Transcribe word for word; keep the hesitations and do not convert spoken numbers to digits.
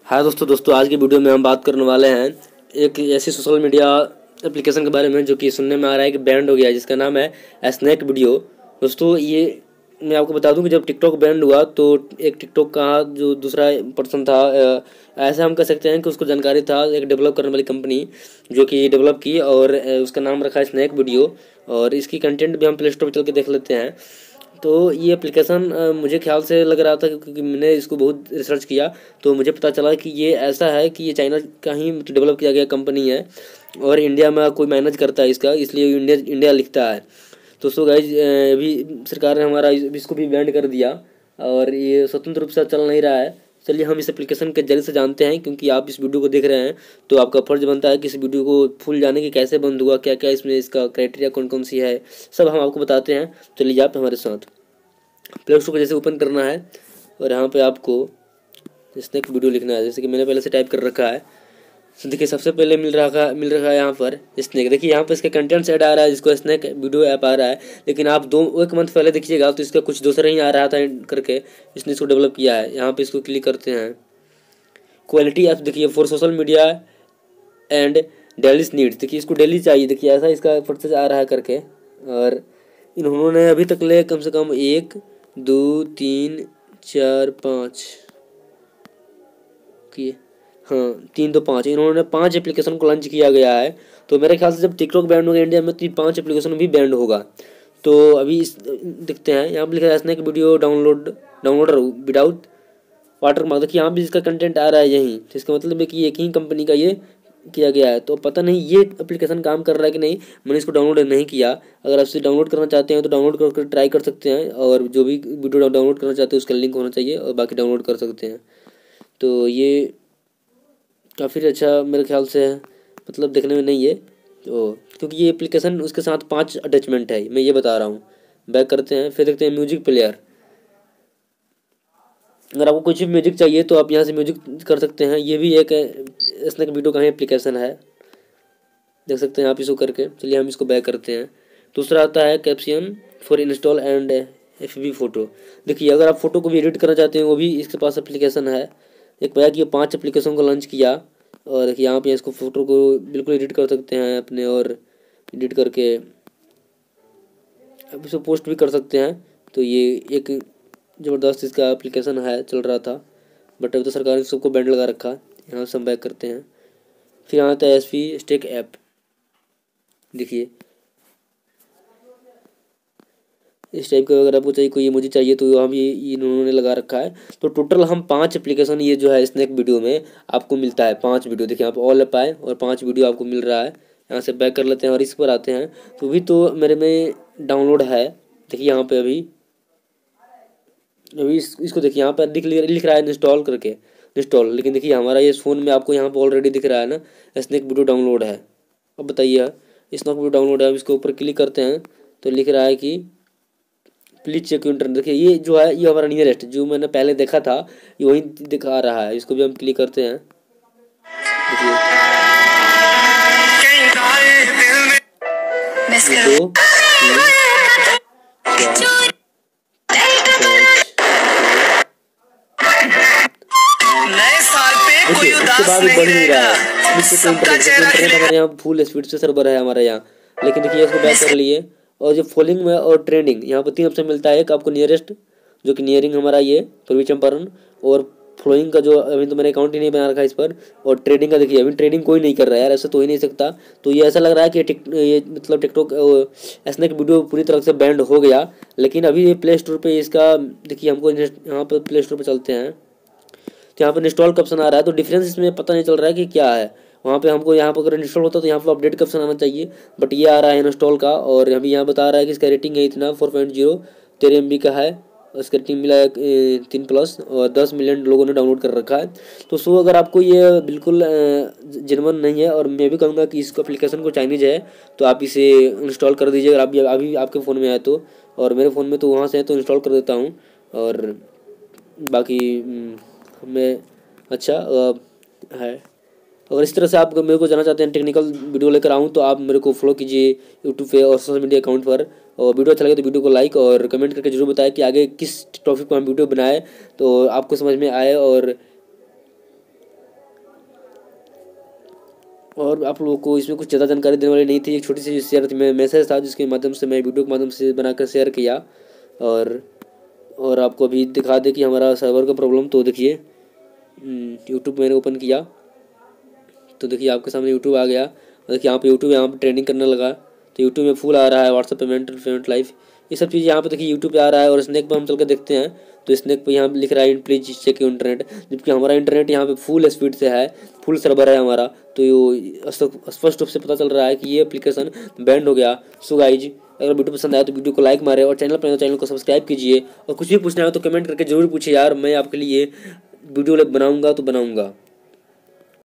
हाँ दोस्तों दोस्तों आज की वीडियो में हम बात करने वाले हैं एक ऐसी सोशल मीडिया एप्लीकेशन के बारे में जो कि सुनने में आ रहा है कि बैंड हो गया है, जिसका नाम है स्नैक वीडियो। दोस्तों ये मैं आपको बता दूं कि जब टिकटॉक बैंड हुआ तो एक टिकटॉक का जो दूसरा पर्सन था, ऐसा हम कह सकते हैं कि उसको जानकारी था एक डेवलप करने वाली कंपनी जो कि डेवलप की, और उसका नाम रखा है स्नैक वीडियो। और इसकी कंटेंट भी हम प्ले स्टोर पर चल के देख लेते हैं। तो ये एप्लीकेशन मुझे ख्याल से लग रहा था क्योंकि मैंने इसको बहुत रिसर्च किया तो मुझे पता चला कि ये ऐसा है कि ये चाइना का ही डेवलप किया गया कंपनी है और इंडिया में कोई मैनेज करता है इसका, इसलिए इंडिया इंडिया लिखता है। तो सो गाइज अभी सरकार ने हमारा इसको भी बैन कर दिया और ये स्वतंत्र रूप से चल नहीं रहा है। चलिए हम इस एप्लीकेशन के जरिए से जानते हैं, क्योंकि आप इस वीडियो को देख रहे हैं तो आपका फर्ज बनता है कि इस वीडियो को फुल जाने कि कैसे बंद हुआ, क्या क्या इसमें इसका क्राइटेरिया कौन कौन सी है, सब हम आपको बताते हैं। चलिए आप हमारे साथ प्ले स्टोर को जैसे ओपन करना है और यहाँ पे आपको स्नैक वीडियो लिखना है, जैसे कि मैंने पहले से टाइप कर रखा है। तो देखिए सबसे पहले मिल रहा मिल रहा है यहाँ पर स्नैक। देखिए यहाँ पे इसका कंटेंट ऐड आ रहा है जिसको स्नैक वीडियो ऐप आ रहा है, लेकिन आप दो एक मंथ पहले देखिएगा तो इसका कुछ दूसरा ही आ रहा था करके इसने इसको डेवलप किया है। यहाँ पे इसको क्लिक करते हैं, क्वालिटी ऐप देखिए for social media and daily needs. देखिए इसको डेली चाहिए, देखिए ऐसा इसका प्रोसेस आ रहा है करके। और इन्होंने अभी तक ले कम से कम एक दो तीन चार पाँच किए, हाँ तीन दो पाँच, इन्होंने पांच एप्लीकेशन को लॉन्च किया गया है। तो मेरे ख्याल से जब टिकटॉक बैंड होगा इंडिया में तो पांच एप्लीकेशन भी बैंड होगा। तो अभी इस देखते हैं, यहाँ पर लिखा है snack video download downloader without watermark. देखिए यहाँ भी इसका कंटेंट आ रहा है यहीं, तो इसका मतलब है कि एक ही कंपनी का ये किया गया है। तो पता नहीं ये एप्लीकेशन काम कर रहा है कि नहीं, मैंने इसको डाउनलोड नहीं किया। अगर आप इसे डाउनलोड करना चाहते हैं तो डाउनलोड करके ट्राई कर सकते हैं, और जो भी वीडियो डाउनलोड करना चाहते हैं उसका लिंक होना चाहिए और बाकी डाउनलोड कर सकते हैं। तो ये काफ़ी अच्छा मेरे ख्याल से है, मतलब देखने में नहीं है तो, क्योंकि ये एप्लीकेशन उसके साथ पाँच अटैचमेंट है, मैं ये बता रहा हूँ। बैक करते हैं, फिर देखते हैं म्यूजिक प्लेयर। अगर आपको कुछ भी म्यूजिक चाहिए तो आप यहाँ से म्यूजिक कर सकते हैं। ये भी एक स्नैक वीडियो का ही एप्लीकेशन है, देख सकते हैं आप इसको करके। चलिए हम इसको बैक करते हैं। दूसरा आता है caption for install and F B photo. देखिए अगर आप फोटो को भी एडिट करना चाहते हैं वो भी इसके पास एप्लीकेशन है। एक बार कि ये पांच एप्लीकेशन को लॉन्च किया, और देखिए यहाँ पे इसको फोटो को बिल्कुल एडिट कर सकते हैं अपने, और एडिट करके आप इसको पोस्ट भी कर सकते हैं। तो ये एक ज़बरदस्त इसका एप्लीकेशन है, चल रहा था, बट अभी तो सरकार ने सबको बैंड लगा रखा। यहाँ से हम बैक करते हैं, फिर यहाँ आता है एस पी स्टेक ऐप। देखिए इस टाइप का अगर आपको चाहिए कोई मुझे चाहिए तो हम ये इन्होंने लगा रखा है। तो टोटल हम पांच एप्लीकेशन ये जो है स्नैक वीडियो में आपको मिलता है, पांच वीडियो। देखिए आप ऑल ऐप आए और पांच वीडियो आपको मिल रहा है। यहाँ से बैक कर लेते हैं और इस पर आते हैं, तो भी तो मेरे में डाउनलोड है। देखिए यहाँ पे अभी अभी इस, इसको देखिए यहाँ पर दिख लिख रहा है इंस्टॉल करके इंस्टॉल, लेकिन देखिए हमारा ये फ़ोन में आपको यहाँ पर ऑलरेडी दिख रहा है ना स्नैक वीडियो डाउनलोड है। अब बताइए स्नैक वीडियो डाउनलोड है, अब इसके ऊपर क्लिक करते हैं तो लिख रहा है कि प्लीज चेक इंटरनेट। देखिए ये जो है ये हमारा नियरेस्ट जो मैंने पहले देखा था ये वही दिखा रहा है। इसको भी हम क्लिक करते हैं, देखिए दो देखिए उसके बाद बढ़ नहीं रहा है। इंटरनेट हमारे यहाँ फुल स्पीड से सर्वर है हमारे यहाँ, लेकिन देखिए इसको बैक कर लिए। और जो फॉलोइंग में और ट्रेंडिंग यहाँ पर तीन ऑप्शन मिलता है, एक आपको नियरेस्ट जो कि नियरिंग हमारा ये पूर्वी चंपारण, और फॉलोइंग का जो अभी तो मैंने अकाउंट ही नहीं बना रखा इस पर, और ट्रेडिंग का देखिए अभी ट्रेडिंग कोई नहीं कर रहा है यार, ऐसा तो ही नहीं सकता। तो ये ऐसा लग रहा है कि टिक ये मतलब टिकटॉक स्नैक वीडियो पूरी तरह से बैंड हो गया, लेकिन अभी ये प्ले स्टोर पर इसका देखिए हमको यहाँ पर प्ले स्टोर पर चलते हैं तो यहाँ पर इंस्टॉल का ऑप्शन आ रहा है। तो डिफरेंस इसमें पता नहीं चल रहा है कि क्या है। वहाँ पे हमको यहाँ पर अगर इंस्टॉल होता तो यहाँ पर अपडेट का ऑप्शन आना चाहिए, बट ये आ रहा है इंस्टॉल का। और अभी यहाँ बता रहा है कि इसका रेटिंग है इतना फोर पॉइंट जीरो तेरह एम बी का है, उसका रेटिंग मिला है तीन प्लस, और दस मिलियन लोगों ने डाउनलोड कर रखा है। तो सो अगर आपको ये बिल्कुल जेन्युइन नहीं है, और मैं भी कहूँगा कि इसको एप्लीकेशन को चाइनीज है, तो आप इसे इंस्टॉल कर दीजिए अगर आप अभी आपके फ़ोन में है तो। और मेरे फ़ोन में तो वहाँ से है तो इंस्टॉल कर देता हूँ। और बाकी हमें अच्छा है, अगर इस तरह से आप मेरे को जानना चाहते हैं टेक्निकल वीडियो लेकर आऊँ तो आप मेरे को फॉलो कीजिए यूट्यूब पे और सोशल मीडिया अकाउंट पर। और वीडियो अच्छा लगे तो वीडियो को लाइक और कमेंट करके जरूर बताएं कि आगे किस टॉपिक पर हम वीडियो बनाए तो आपको समझ में आए और और आप लोगों को इसमें कुछ ज़्यादा जानकारी देने वाली नहीं थी, एक छोटी सी शेयर थी, मैसेज था जिसके माध्यम से मैं वीडियो के माध्यम से बनाकर शेयर किया। और और आपको अभी दिखा दे कि हमारा सर्वर का प्रॉब्लम, तो देखिए यूट्यूब मैंने ओपन किया तो देखिए आपके सामने यूट्यूब आ गया। और देखिए यहाँ पे यूट्यूब यहाँ पे ट्रेंडिंग करने लगा, तो यूट्यूब में फुल आ रहा है, व्हाट्सएप पेमेंट पेमेंट लाइव, ये सब चीज़ यहाँ पे देखिए यूट्यूब पे आ रहा है। और स्नैक पर हम चल कर देखते हैं तो स्नैक पे यहाँ लिख रहा है प्लीज चेक योर इंटरनेट, जबकि हमारा इंटरनेट यहाँ पे फुल स्पीड से है, फुल सर्वर है हमारा। तो ये स्पष्ट रूप से पता चल रहा है कि ये एप्लीकेशन बैंड हो गया। सो गाइज, अगर वीडियो पसंद आया तो वीडियो को लाइक मारे और चैनल पर चैनल को सब्सक्राइब कीजिए। और कुछ भी पूछना है तो कमेंट करके जरूर पूछिए यार, मैं आपके लिए वीडियो बनाऊंगा तो बनाऊंगा।